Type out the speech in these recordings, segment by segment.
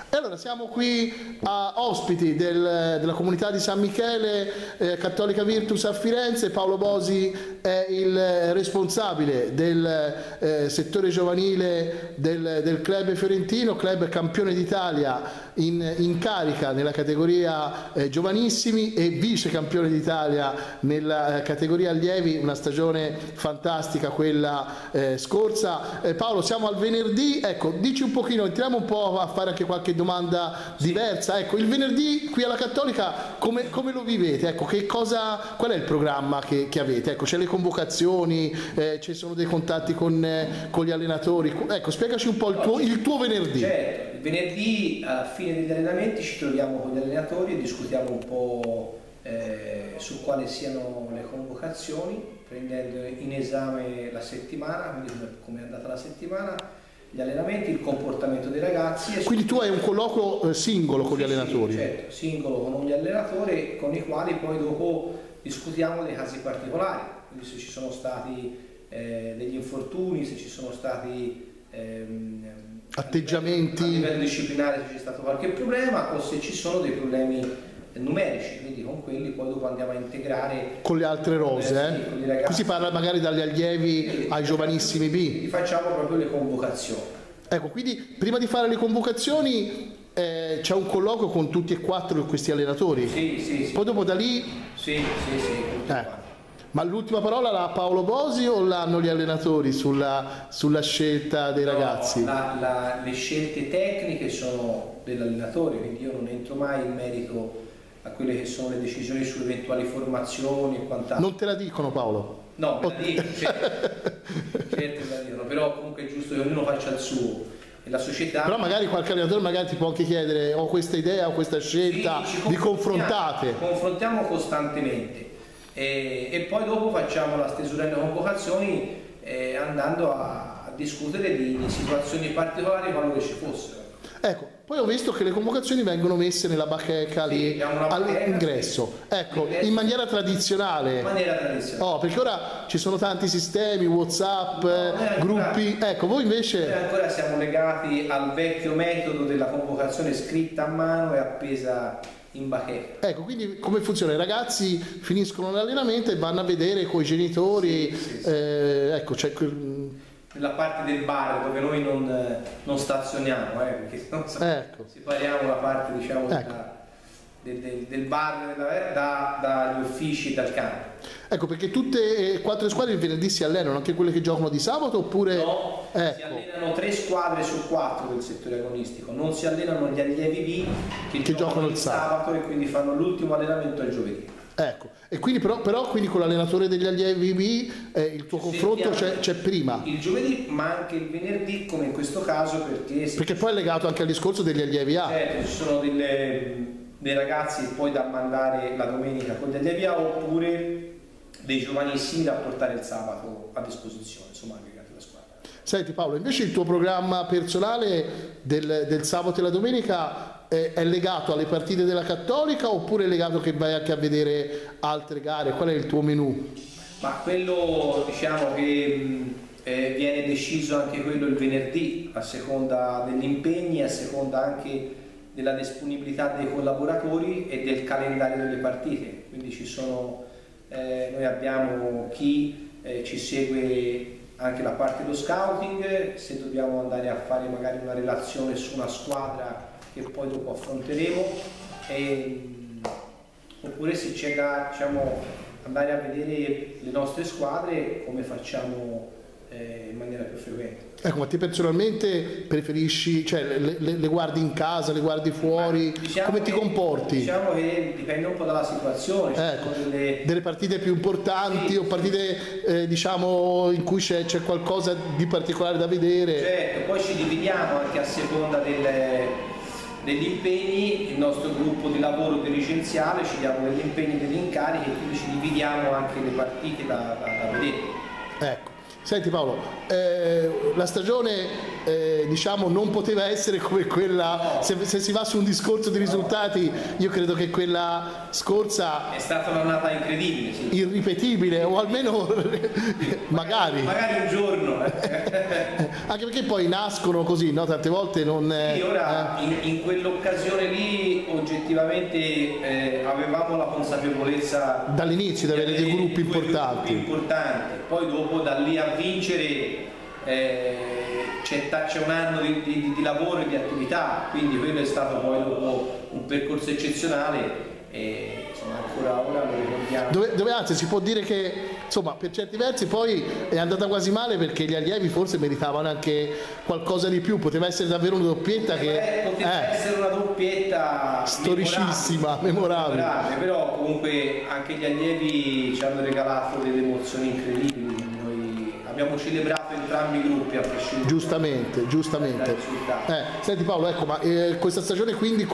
E allora siamo qui a ospiti della comunità di San Michele Cattolica Virtus a Firenze. Paolo Bosi è il responsabile del settore giovanile del club fiorentino, club campione d'Italia in carica nella categoria giovanissimi e vice campione d'Italia nella categoria allievi, una stagione fantastica quella scorsa. Paolo, siamo al venerdì, ecco, dici un pochino, entriamo un po' a fare anche qualche domanda diversa. Ecco, il venerdì qui alla Cattolica come lo vivete? Ecco, qual è il programma che avete? Ecco, c'è le convocazioni, ci sono dei contatti con gli allenatori. Ecco, spiegaci un po' il tuo venerdì. Certo, il venerdì alla fine degli allenamenti ci troviamo con gli allenatori e discutiamo un po' su quali siano le convocazioni, prendendo in esame la settimana, quindi come è andata la settimana, gli allenamenti, il comportamento dei ragazzi. Quindi tu hai un colloquio singolo con gli allenatori? Sì, certo, singolo con gli allenatori con i quali poi dopo discutiamo dei casi particolari, quindi se ci sono stati degli infortuni, se ci sono stati atteggiamenti a livello disciplinare, se c'è stato qualche problema o se ci sono dei problemi numerici, quindi con quelli poi dopo andiamo a integrare con le altre rose, qui si parla magari dagli allievi ai giovanissimi B. Facciamo proprio le convocazioni. Ecco, quindi prima di fare le convocazioni c'è un colloquio con tutti e quattro questi allenatori? Sì. Poi dopo da lì? Sì. Ma l'ultima parola l'ha Paolo Bosi o l'hanno gli allenatori sulla scelta dei ragazzi? Le scelte tecniche sono dell'allenatore, quindi io non entro mai in merito a quelle che sono le decisioni su eventuali formazioni e quant'altro. Non te la dicono, Paolo? No, me la dicono, certo me la dicono, però comunque è giusto che ognuno faccia il suo e la società. Però magari qualche allenatore magari ti può anche chiedere ho questa idea o questa scelta, vi confrontate. Confrontiamo costantemente e poi dopo facciamo la stesura delle convocazioni andando a discutere di situazioni particolari qualora ci fossero. Ecco, poi ho visto che le convocazioni vengono messe nella bacheca lì all'ingresso, ecco, in maniera tradizionale. Oh, perché ora ci sono tanti sistemi, WhatsApp, gruppi, ecco, voi invece... Noi ancora siamo legati al vecchio metodo della convocazione scritta a mano e appesa in bacheca. Ecco, quindi come funziona? I ragazzi finiscono l'allenamento e vanno a vedere con i genitori, ecco, c'è... nella parte del bar dove noi non stazioniamo, perché separiamo la parte, diciamo, del bar dagli uffici e dal campo. Ecco, perché tutte e quattro le squadre il venerdì si allenano, anche quelle che giocano di sabato oppure... No, si allenano 3 squadre su 4 del settore agonistico, non si allenano gli allievi B che giocano il sabato e quindi fanno l'ultimo allenamento il giovedì. Ecco, e quindi però quindi con l'allenatore degli allievi B il tuo confronto c'è prima? Il giovedì ma anche il venerdì come in questo caso perché poi è legato anche al discorso degli allievi A. Certo, ci sono dei ragazzi poi da mandare la domenica con gli allievi A oppure dei giovanissimi da portare il sabato a disposizione, insomma legati alla squadra. Senti Paolo, invece il tuo programma personale del sabato e la domenica è legato alle partite della Cattolica oppure è legato che vai anche a vedere altre gare? Qual è il tuo menù? Ma quello diciamo che viene deciso anche quello il venerdì a seconda degli impegni, a seconda anche della disponibilità dei collaboratori e del calendario delle partite, quindi ci sono noi abbiamo chi ci segue anche la parte dello scouting, se dobbiamo andare a fare magari una relazione su una squadra che poi dopo affronteremo, oppure se c'è da andare a vedere le nostre squadre come facciamo in maniera più frequente. Ecco, ma te personalmente preferisci, cioè le guardi in casa, le guardi fuori, come ti comporti? Diciamo che dipende un po' dalla situazione. Ecco, delle partite più importanti o partite diciamo in cui c'è qualcosa di particolare da vedere. Certo, poi ci dividiamo anche a seconda degli impegni, il nostro gruppo di lavoro dirigenziale ci diamo degli impegni e degli incarichi e quindi ci dividiamo anche le partite da vedere. Ecco. Senti Paolo, la stagione diciamo non poteva essere come quella, se si va su un discorso di risultati, io credo che quella scorsa è stata un'annata incredibile, sì. Irripetibile, o almeno magari un giorno. Anche perché poi nascono così, no? Tante volte non sì, ora in quell'occasione lì oggettivamente avevamo la consapevolezza dall'inizio di avere dei gruppi importanti. Poi dopo da lì a vincere c'è un anno di lavoro e di attività, quindi quello è stato poi dopo un percorso eccezionale e insomma ancora ora lo ricordiamo. Dove anzi si può dire che insomma per certi versi poi è andata quasi male, perché gli allievi forse meritavano anche qualcosa di più, poteva essere davvero una doppietta poteva essere una doppietta storicissima, memorabile, però comunque anche gli allievi ci hanno regalato delle emozioni incredibili. Abbiamo celebrato entrambi i gruppi a prescindere. Giustamente. Senti Paolo, ecco, ma questa stagione quindi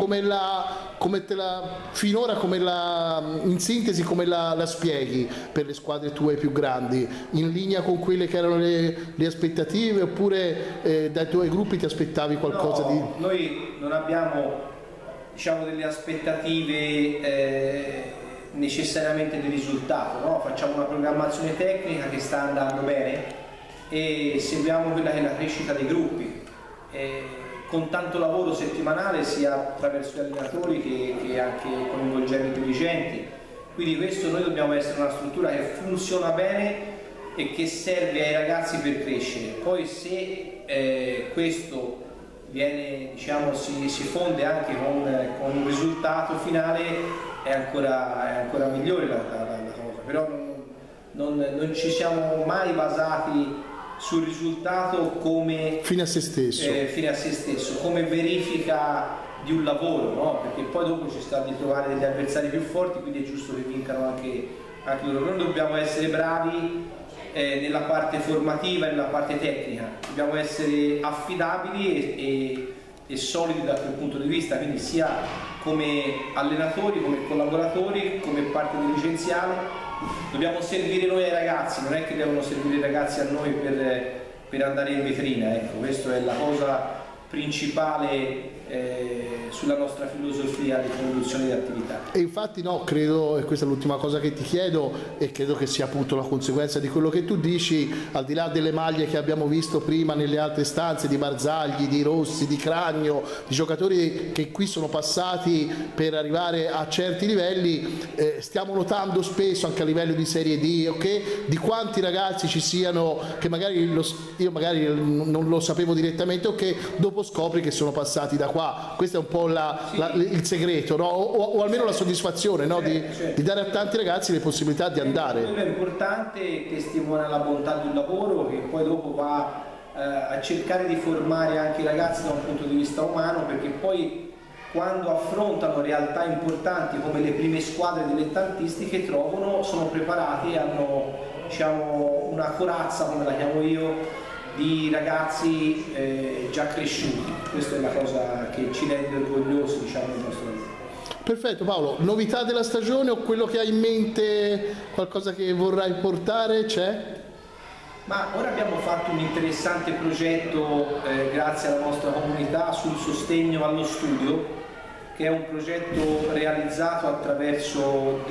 finora in sintesi come la spieghi per le squadre tue più grandi? In linea con quelle che erano le aspettative, oppure dai tuoi gruppi ti aspettavi qualcosa di... Noi non abbiamo, diciamo, delle aspettative necessariamente di risultato, no? Facciamo una programmazione tecnica che sta andando bene e seguiamo quella che è la crescita dei gruppi, con tanto lavoro settimanale sia attraverso gli allenatori che anche coinvolgendo i dirigenti, quindi questo noi dobbiamo essere una struttura che funziona bene e che serve ai ragazzi per crescere. Poi se questo viene, diciamo, si fonde anche con un risultato finale è ancora migliore la cosa, però non ci siamo mai basati sul risultato come fine a se stesso, come verifica di un lavoro, no? Perché poi dopo ci sta di trovare degli avversari più forti, quindi è giusto che vincano anche loro. Noi dobbiamo essere bravi nella parte formativa e nella parte tecnica, dobbiamo essere affidabili e solidi da quel punto di vista, quindi sia come allenatori, come collaboratori, come parte dirigenziale. Dobbiamo servire noi ai ragazzi, non è che devono servire i ragazzi a noi per andare in vetrina, ecco, questa è la cosa principale sulla nostra filosofia di conduzione di attività. E infatti no, credo, e questa è l'ultima cosa che ti chiedo, e credo che sia appunto la conseguenza di quello che tu dici, al di là delle maglie che abbiamo visto prima nelle altre stanze, di Barzagli, di Rossi, di Cragno, di giocatori che qui sono passati per arrivare a certi livelli, stiamo notando spesso anche a livello di Serie D, okay, di quanti ragazzi ci siano che magari io magari non lo sapevo direttamente, o che dopo scopri che sono passati da qua. Questo è un po' il segreto, no? o almeno la soddisfazione, no? Di dare a tanti ragazzi le possibilità di andare. Quello è importante, testimonia la bontà di un lavoro che poi dopo va a cercare di formare anche i ragazzi da un punto di vista umano, perché poi quando affrontano realtà importanti come le prime squadre dilettantistiche sono preparati e hanno, diciamo, una corazza, come la chiamo io, di ragazzi già cresciuti. Questa è la cosa che ci rende orgogliosi, diciamo, del nostro lavoro. Perfetto Paolo, novità della stagione o quello che hai in mente, qualcosa che vorrai portare, c'è? Ma ora abbiamo fatto un interessante progetto grazie alla nostra comunità sul sostegno allo studio, che è un progetto realizzato attraverso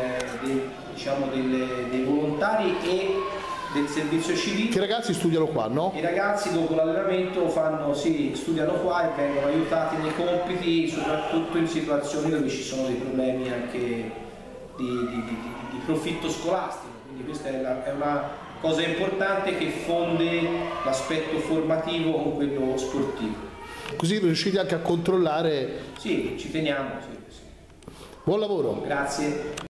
dei volontari e del servizio civile. Che i ragazzi studiano qua, no? I ragazzi dopo l'allenamento studiano qua e vengono aiutati nei compiti, soprattutto in situazioni dove ci sono dei problemi anche di profitto scolastico, quindi questa è una cosa importante che fonde l'aspetto formativo con quello sportivo. Così riuscite anche a controllare? Sì, ci teniamo. Sì. Buon lavoro. Grazie.